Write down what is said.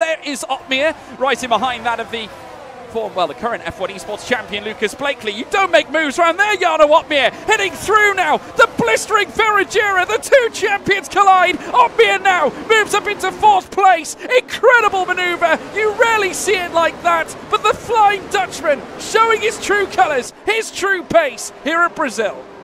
There is Opmeer, right in behind that of the the current F1 Esports champion, Lucas Blakeley. You don't make moves around there, Jarno Opmeer. Heading through now, the blistering Ferragera. The two champions collide. Opmeer now moves up into 4th place. Incredible maneuver. You rarely see it like that. But the Flying Dutchman showing his true colours, his true pace here at Brazil.